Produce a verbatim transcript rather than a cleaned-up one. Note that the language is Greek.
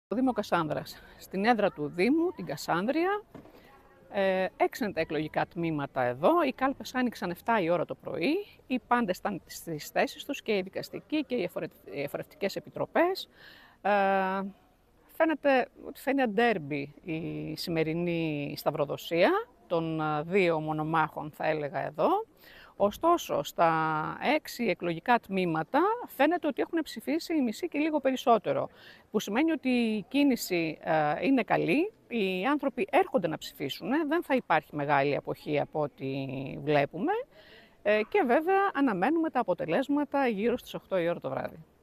Το Δήμο Κασάνδρας. Στην έδρα του Δήμου, την Κασάνδρεια, ε, έξι είναι τα εκλογικά τμήματα εδώ. Οι κάλπες άνοιξαν επτά η ώρα το πρωί. Οι πάντες ήταν στις θέσεις τους, και οι δικαστικοί και οι εφορευτικές επιτροπές. Ε, φαίνεται ότι θα είναι ντέρμπι η σημερινή σταυροδοσία των δύο μονομάχων, θα έλεγα εδώ. Ωστόσο, στα έξι εκλογικά τμήματα φαίνεται ότι έχουν ψηφίσει η μισή και λίγο περισσότερο, που σημαίνει ότι η κίνηση ε, είναι καλή, οι άνθρωποι έρχονται να ψηφίσουν, δεν θα υπάρχει μεγάλη αποχή από ό,τι βλέπουμε, ε, και βέβαια αναμένουμε τα αποτελέσματα γύρω στις οκτώ η ώρα το βράδυ.